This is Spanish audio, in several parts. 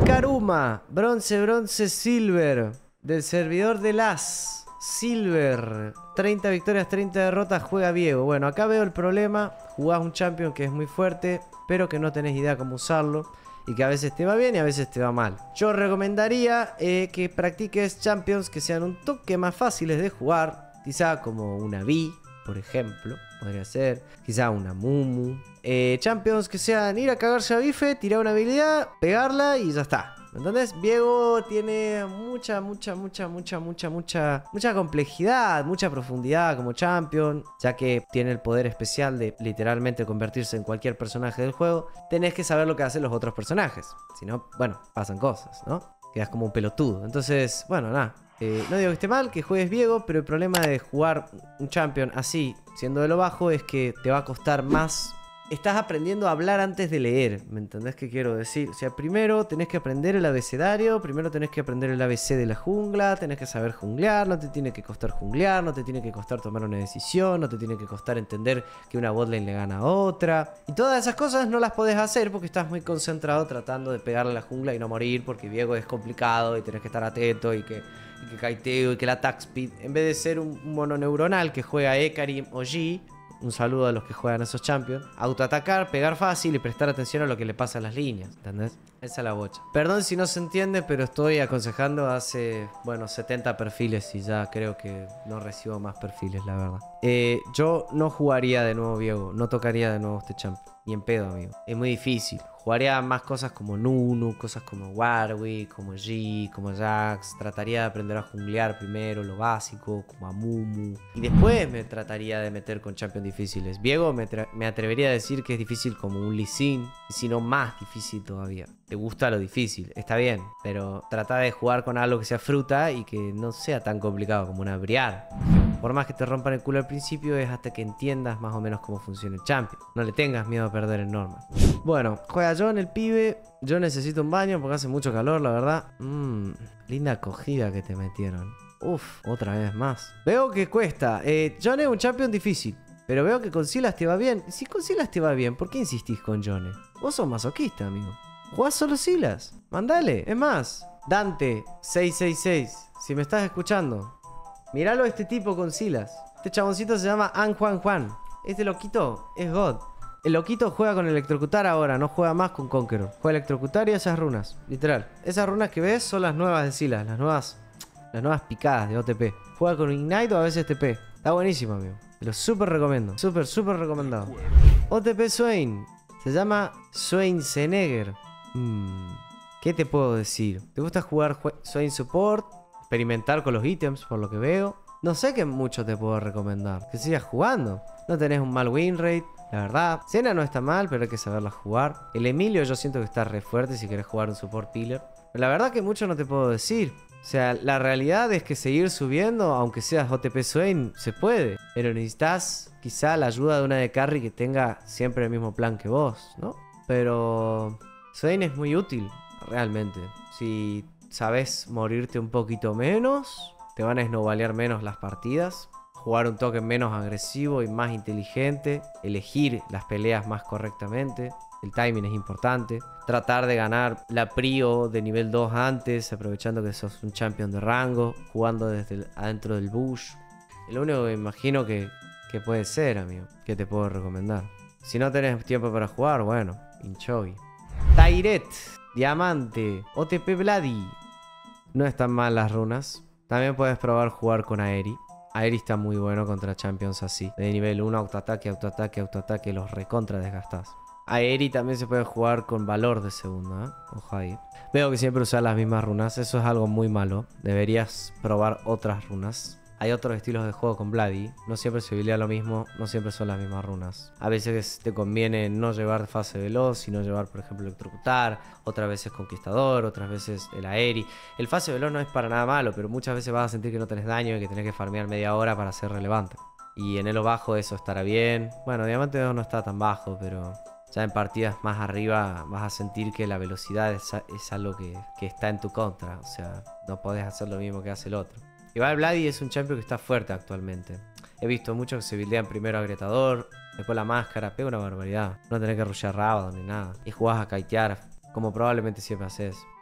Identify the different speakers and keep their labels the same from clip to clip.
Speaker 1: Karuma, bronce, bronce, silver. Del servidor de las Silver. 30 victorias, 30 derrotas, juega Viego. Bueno, acá veo el problema. Jugás un champion que es muy fuerte, pero que no tenés idea cómo usarlo. Y que a veces te va bien y a veces te va mal. Yo recomendaría que practiques champions que sean un toque más fáciles de jugar. Quizá como una Vi, por ejemplo. Podría ser. Quizá una Mumu. Champions que sean ir a cagarse a bife, tirar una habilidad, pegarla y ya está. ¿Me entendés? Viego tiene mucha complejidad, mucha profundidad como champion, ya que tiene el poder especial de literalmente convertirse en cualquier personaje del juego. Tenés que saber lo que hacen los otros personajes. Si no, bueno, pasan cosas, ¿no? Quedas como un pelotudo. Entonces, bueno, nada. No digo que esté mal que juegues Viego, pero el problema de jugar un champion así, siendo de lo bajo, es que te va a costar más. Estás aprendiendo a hablar antes de leer, ¿me entendés qué quiero decir? O sea, primero tenés que aprender el abecedario, primero tenés que aprender el ABC de la jungla, tenés que saber junglear, no te tiene que costar junglear, no te tiene que costar tomar una decisión, no te tiene que costar entender que una botlane le gana a otra. Y todas esas cosas no las podés hacer porque estás muy concentrado tratando de pegarle a la jungla y no morir, porque Viego es complicado y tenés que estar atento y que kiteo y que el attack speed, en vez de ser un mono neuronal que juega Ekarim o G. Un saludo a los que juegan esos champions. Autoatacar, pegar fácil y prestar atención a lo que le pasa a las líneas. ¿Entendés? Esa es la bocha. Perdón si no se entiende, pero estoy aconsejando hace, bueno, 70 perfiles y ya creo que no recibo más perfiles, la verdad. Yo no jugaría de nuevo Viego. No tocaría de nuevo este champion. Ni en pedo, amigo. Es muy difícil. Jugaría más cosas como Nunu, cosas como Warwick, como G, como Jax. Trataría de aprender a junglear primero, lo básico, como a Mumu. Y después me trataría de meter con champions difíciles. Viego me atrevería a decir que es difícil como un Lee Sin, y si no más difícil todavía. Te gusta lo difícil, está bien, pero trata de jugar con algo que sea fruta y que no sea tan complicado como una Briar. Por más que te rompan el culo al principio, es hasta que entiendas más o menos cómo funciona el champion. No le tengas miedo a perder en normal. Bueno, juega John, el pibe. Yo necesito un baño porque hace mucho calor, la verdad. Linda acogida que te metieron. Uf, otra vez más. Veo que cuesta. John es un champion difícil, pero veo que con Sylas te va bien. Si con Sylas te va bien, ¿por qué insistís con John? Vos sos masoquista, amigo. Jugás solo Sylas. Mandale. Es más, Dante 666, si me estás escuchando, míralo a este tipo con Sylas. Este chaboncito se llama An Juan Juan. Este loquito es God. El loquito juega con electrocutar ahora, no juega más con Conqueror. Juega electrocutar y esas runas, literal. Esas runas que ves son las nuevas de Sylas, las nuevas picadas de OTP. Juega con Ignite o a veces TP. Está buenísimo, amigo. Te lo súper recomiendo. Súper recomendado. OTP Swain. Se llama Swain Senegger. ¿Qué te puedo decir? ¿Te gusta jugar Swain Support? Experimentar con los ítems, por lo que veo. No sé qué mucho te puedo recomendar. Que sigas jugando. No tenés un mal win rate, la verdad. Senna no está mal, pero hay que saberla jugar. El Emilio yo siento que está re fuerte si querés jugar un support pillar. Pero la verdad que mucho no te puedo decir. O sea, la realidad es que seguir subiendo, aunque seas OTP Swain, se puede. Pero necesitas quizá la ayuda de una de carry que tenga siempre el mismo plan que vos, ¿no? Pero Swain es muy útil, realmente. Si sabes morirte un poquito menos, te van a snowballear menos las partidas. Jugar un token menos agresivo y más inteligente. Elegir las peleas más correctamente. El timing es importante. Tratar de ganar la prio de nivel 2 antes, aprovechando que sos un champion de rango. Jugando desde adentro del bush. Es lo único que imagino que puede ser, amigo. Que te puedo recomendar. Si no tenés tiempo para jugar, bueno, Inchogi. Tairet, Diamante, OTP Vladi. No están mal las runas. También puedes probar jugar con Aeri. Aeri está muy bueno contra champions así. De nivel 1, autoataque, los recontra desgastás. Aeri también se puede jugar con valor de segunda, ¿eh? Ojo ahí. Veo que siempre usas las mismas runas. Eso es algo muy malo. Deberías probar otras runas. Hay otros estilos de juego con Vladi. No siempre se buildea lo mismo, no siempre son las mismas runas. A veces te conviene no llevar fase veloz, sino llevar, por ejemplo, electrocutar. Otras veces conquistador, otras veces el aeri. El fase veloz no es para nada malo, pero muchas veces vas a sentir que no tenés daño y que tenés que farmear media hora para ser relevante. Y en elo bajo eso estará bien. Bueno, diamante 2 no está tan bajo, pero ya en partidas más arriba vas a sentir que la velocidad es algo que está en tu contra. O sea, no podés hacer lo mismo que hace el otro. Igual Vladi es un champion que está fuerte actualmente. He visto muchos que se buildean primero agrietador, después la máscara, pega una barbaridad. No tenés que rushear Rabadon ni nada. Y jugás a kitear, como probablemente siempre haces.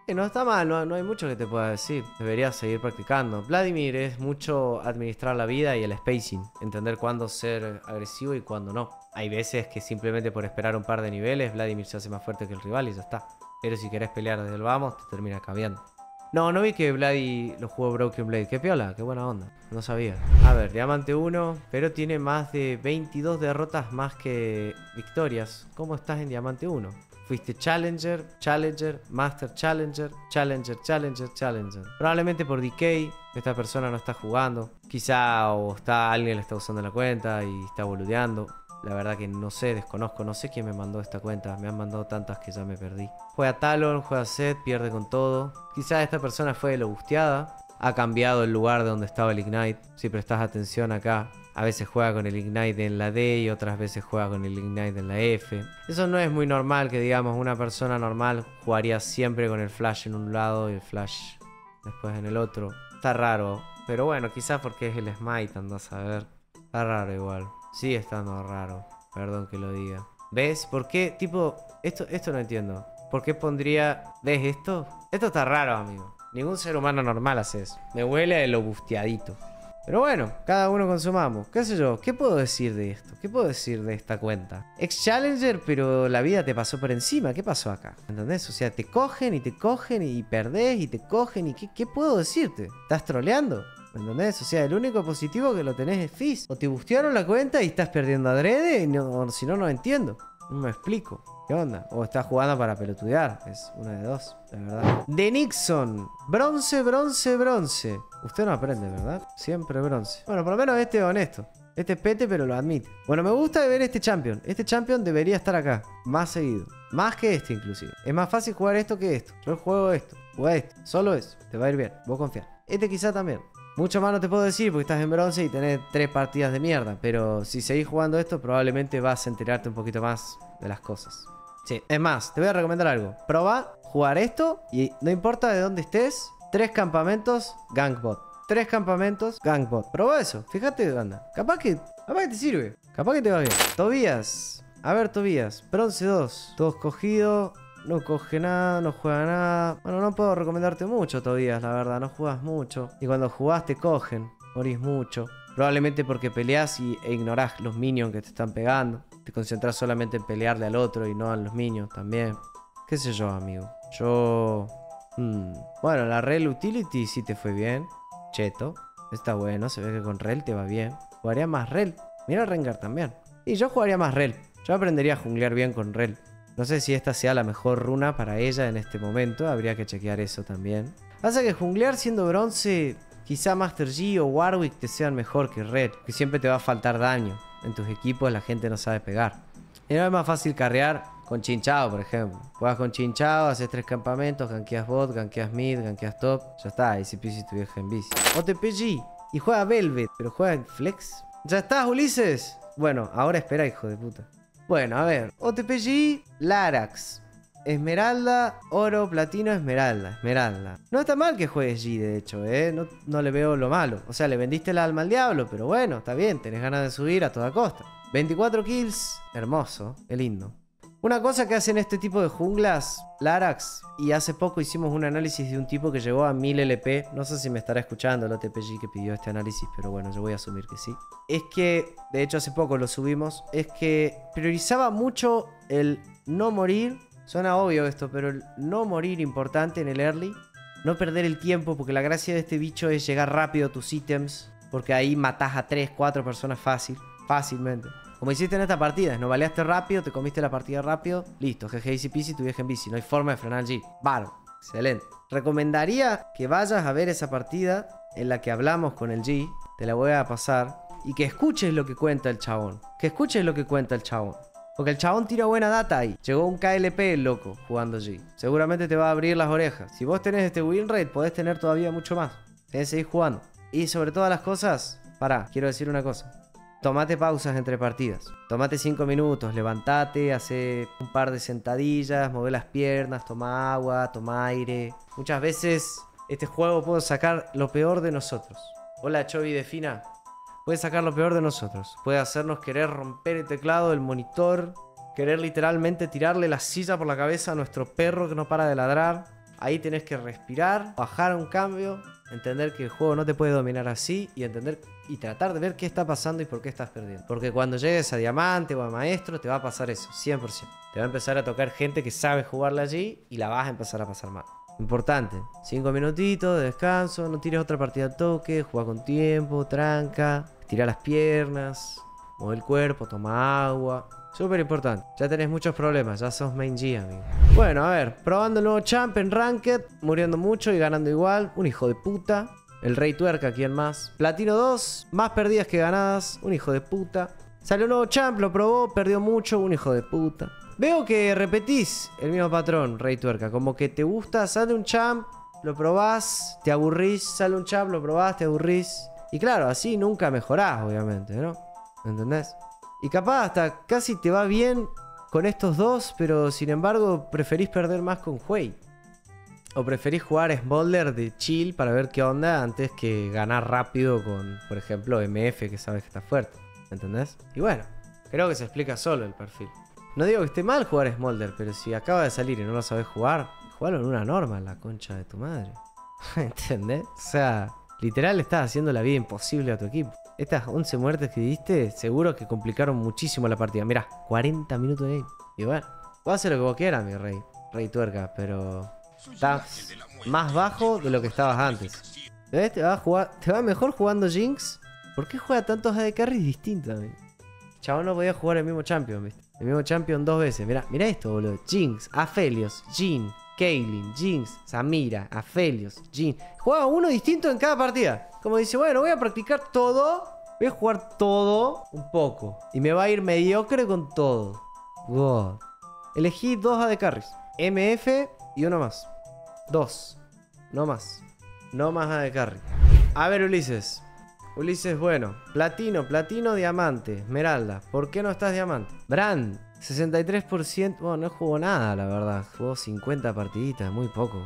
Speaker 1: No está mal, no hay mucho que te pueda decir. Deberías seguir practicando. Vladimir es mucho administrar la vida y el spacing. Entender cuándo ser agresivo y cuándo no. Hay veces que simplemente por esperar un par de niveles, Vladimir se hace más fuerte que el rival y ya está. Pero si querés pelear desde el vamos, te termina cabiando. No vi que Vladi lo jugó Broken Blade. Qué piola, qué buena onda. No sabía. A ver, Diamante 1, pero tiene más de 22 derrotas más que victorias. ¿Cómo estás en Diamante 1? Fuiste Challenger, Challenger, Master Challenger, Challenger, Challenger, Challenger. Probablemente por Decay, esta persona no está jugando. Quizá o alguien le está usando la cuenta y está boludeando. La verdad que no sé, desconozco, no sé quién me mandó esta cuenta. Me han mandado tantas que ya me perdí. Juega Talon, juega Zed, pierde con todo. Quizá esta persona fue de lo busteada. Ha cambiado el lugar de donde estaba el Ignite. Si prestas atención acá, a veces juega con el Ignite en la D y otras veces juega con el Ignite en la F. Eso no es muy normal, que digamos una persona normal jugaría siempre con el Flash en un lado y el Flash después en el otro. Está raro, pero bueno, quizás porque es el Smite, andás a ver. Está raro igual. Sigue estando raro, perdón que lo diga. ¿Ves? ¿Por qué? Tipo, esto no entiendo. ¿Por qué pondría... ¿Ves esto? Esto está raro, amigo. Ningún ser humano normal hace eso. Me huele de lo busteadito. Pero bueno, cada uno con su mambo. ¿Qué sé yo? ¿Qué puedo decir de esto? ¿Qué puedo decir de esta cuenta? Ex-Challenger, pero la vida te pasó por encima. ¿Qué pasó acá? ¿Entendés? O sea, te cogen y perdés y te cogen y... ¿Qué puedo decirte? ¿Estás troleando? ¿Entendés? O sea, el único positivo que lo tenés es Fizz. O te bustearon la cuenta y estás perdiendo adrede, y no, si no, no entiendo. No me explico. ¿Qué onda? O estás jugando para pelotudear. Es una de dos, de verdad. De Nixon. Bronce, bronce, bronce. Usted no aprende, ¿verdad? Siempre bronce. Bueno, por lo menos este es honesto. Este es pete, pero lo admite. Bueno, me gusta ver este champion. Este champion debería estar acá. Más seguido. Más que este, inclusive. Es más fácil jugar esto que esto. Yo juego esto. Juega esto. Solo eso. Te va a ir bien. Vos confía. Este quizá también. Mucho más no te puedo decir porque estás en bronce y tenés 3 partidas de mierda. Pero si seguís jugando esto, probablemente vas a enterarte un poquito más de las cosas. Sí, es más, te voy a recomendar algo. Proba jugar esto y no importa de dónde estés, 3 campamentos, Gangbot. 3 campamentos, Gangbot. Proba eso, fíjate de anda. Capaz que te sirve. Capaz que te va bien. Tobías. A ver, Tobías. Bronce 2. Todo escogido. No coge nada, no juega nada. Bueno, no puedo recomendarte mucho, Tobías, la verdad. No jugas mucho. Y cuando jugás te cogen. Morís mucho. Probablemente porque peleás e ignorás los minions que te están pegando. Te concentras solamente en pelearle al otro y no a los minions también. ¿Qué sé yo, amigo? Bueno, la Rel Utility sí te fue bien. Cheto. Está bueno, se ve que con Rel te va bien. Jugaría más Rel. Mira Rengar también. Y yo jugaría más Rel. Yo aprendería a junglear bien con Rel. No sé si esta sea la mejor runa para ella en este momento. Habría que chequear eso también. Pasa que junglear siendo bronce, quizá Master Yi o Warwick te sean mejor que Red. Que siempre te va a faltar daño. En tus equipos la gente no sabe pegar. Y no es más fácil carrear con Chinchao, por ejemplo. Juegas con Chinchao, haces 3 campamentos, gankeas bot, gankeas mid, gankeas top. Ya está, easy peasy tu vieja en bici. OTPG. Y juega Velvet, pero juega en Flex. ¿Ya estás, Ulises? Bueno, ahora espera, hijo de puta. Bueno, a ver. OTPG, Larax. Esmeralda, oro, platino, esmeralda. No está mal que juegues G, de hecho, no le veo lo malo. O sea, le vendiste el alma al diablo, pero bueno, está bien. Tenés ganas de subir a toda costa. 24 kills. Hermoso. Qué lindo. Una cosa que hacen este tipo de junglas, Larax, y hace poco hicimos un análisis de un tipo que llegó a 1000 LP. No sé si me estará escuchando el OTPG que pidió este análisis, pero bueno, yo voy a asumir que sí. Es que, de hecho hace poco lo subimos, es que priorizaba mucho el no morir. Suena obvio esto, pero el no morir importante en el early. No perder el tiempo, porque la gracia de este bicho es llegar rápido a tus ítems, porque ahí matás a 3, 4 personas fácilmente. Como hiciste en esta partida, no baleaste rápido, te comiste la partida rápido, listo, GG easy peasy, tu vieja en bici, no hay forma de frenar al G. Bárbaro, excelente. Recomendaría que vayas a ver esa partida en la que hablamos con el G, te la voy a pasar, y que escuches lo que cuenta el chabón. Porque el chabón tira buena data ahí. Llegó un KLP el loco jugando G. Seguramente te va a abrir las orejas. Si vos tenés este win rate, podés tener todavía mucho más. Tenés que seguir jugando. Y sobre todas las cosas, quiero decir una cosa. Tomate pausas entre partidas. Tomate 5 minutos, levantate, hace un par de sentadillas, mueve las piernas, toma agua, toma aire. Muchas veces este juego puede sacar lo peor de nosotros. Hola, Chovy de Fina. Puede sacar lo peor de nosotros. Puede hacernos querer romper el teclado, el monitor, querer literalmente tirarle la silla por la cabeza a nuestro perro que no para de ladrar. Ahí tenés que respirar, bajar a un cambio, entender que el juego no te puede dominar así y entender y tratar de ver qué está pasando y por qué estás perdiendo. Porque cuando llegues a diamante o a maestro te va a pasar eso, 100%. Te va a empezar a tocar gente que sabe jugarla allí y la vas a empezar a pasar mal. Importante, 5 minutitos de descanso, no tires otra partida al toque, juega con tiempo, tranca, estira las piernas, mueve el cuerpo, toma agua. Súper importante. Ya tenés muchos problemas. Ya sos main G, amigo. Bueno, a ver. Probando el nuevo champ en Ranked. Muriendo mucho y ganando igual. Un hijo de puta. El Rey Tuerca, ¿quién más? Platino 2. Más perdidas que ganadas. Un hijo de puta. Salió un nuevo champ. Lo probó. Perdió mucho. Un hijo de puta. Veo que repetís el mismo patrón, Rey Tuerca. Como que te gusta. Sale un champ. Lo probás. Te aburrís. Sale un champ. Lo probás. Te aburrís. Y claro, así nunca mejorás, obviamente, ¿no? ¿Entendés? Y capaz hasta casi te va bien con estos dos, pero sin embargo preferís perder más con Huey. O preferís jugar Smolder de chill para ver qué onda antes que ganar rápido con, por ejemplo, MF, que sabes que está fuerte. ¿Entendés? Y bueno, creo que se explica solo el perfil. No digo que esté mal jugar Smolder, pero si acaba de salir y no lo sabes jugar, jugalo en una norma, la concha de tu madre. ¿Entendés? O sea, literal estás haciendo la vida imposible a tu equipo. Estas 11 muertes que diste, seguro que complicaron muchísimo la partida. Mirá, 40 minutos de game. Y bueno, voy a hacer lo que vos quieras, mi rey. Rey Tuerca, pero estás más bajo de lo que estabas antes. ¿Ves? Te va mejor jugando Jinx. ¿Por qué juega tantos AD Carries distintos, amigo? Chabón no podía jugar el mismo champion, ¿viste? El mismo champion 2 veces. Mirá esto, boludo. Jinx, Aphelios, Jhin, Caitlyn, Jinx, Samira, Aphelios, Jhin. Juega uno distinto en cada partida. Como dice, bueno, voy a practicar todo. Voy a jugar todo un poco. Y me va a ir mediocre con todo. God. Elegí 2 AD Carries. MF y uno más. 2. No más. No más AD Carry. A ver, Ulises. Ulises, bueno. Platino, diamante. Esmeralda. ¿Por qué no estás diamante? Brand. 63%. Bueno, no jugó nada, la verdad. Jugó 50 partiditas. Muy poco.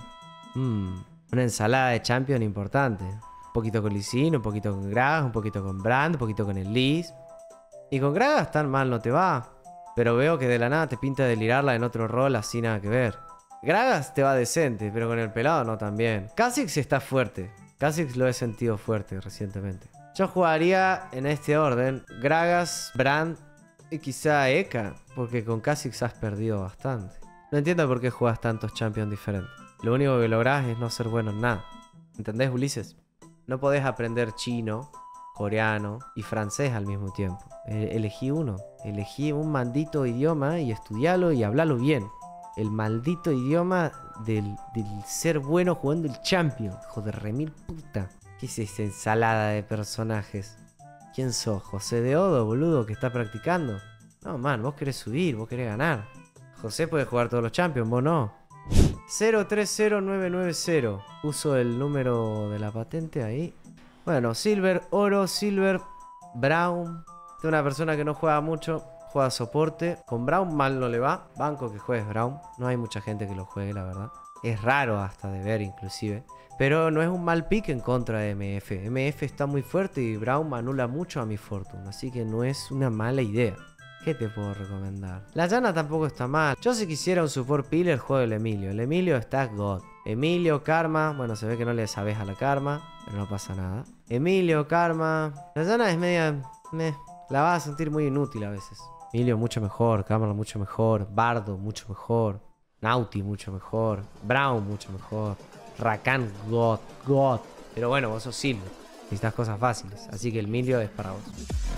Speaker 1: Una ensalada de champion importante. Un poquito con Lee Sin, un poquito con Gragas, un poquito con Brand, un poquito con el Liz. Y con Gragas tan mal no te va. Pero veo que de la nada te pinta delirarla en otro rol así nada que ver. Gragas te va decente, pero con el pelado no tan bien. Kha'Zix está fuerte. Kha'Zix lo he sentido fuerte recientemente. Yo jugaría en este orden Gragas, Brand y quizá Eka. Porque con Kha'Zix has perdido bastante. No entiendo por qué juegas tantos champions diferentes. Lo único que lográs es no ser bueno en nada. ¿Entendés, Ulises? No podés aprender chino, coreano y francés al mismo tiempo. Elegí uno. Elegí un maldito idioma y estudialo y hablalo bien. El maldito idioma del ser bueno jugando el champion. Hijo de remil puta. ¿Qué es esa ensalada de personajes? ¿Quién sos? ¿José de Odo, boludo, que está practicando? No, man, vos querés subir, vos querés ganar. José puede jugar todos los champions, vos no. 030990. Uso el número de la patente ahí. Bueno, Silver, Oro, Silver, Brown. Es una persona que no juega mucho. Juega soporte. Con Brown mal no le va. Banco que juegues Brown. No hay mucha gente que lo juegue, la verdad. Es raro hasta de ver inclusive. Pero no es un mal pick en contra de MF. MF está muy fuerte y Brown anula mucho a mi Fortune. Así que no es una mala idea. ¿Qué te puedo recomendar? La llana tampoco está mal. Yo si quisiera un support pillar juego el Emilio. El Emilio está God. Emilio, Karma. Bueno, se ve que no le sabes a la Karma, pero no pasa nada. Emilio, Karma. La llana es media... La vas a sentir muy inútil a veces. Emilio mucho mejor. Karma mucho mejor. Bardo mucho mejor. Naughty mucho mejor. Brown mucho mejor. Rakan God. Pero bueno, vos sos Silver. Necesitas cosas fáciles. Así que el Emilio es para vos.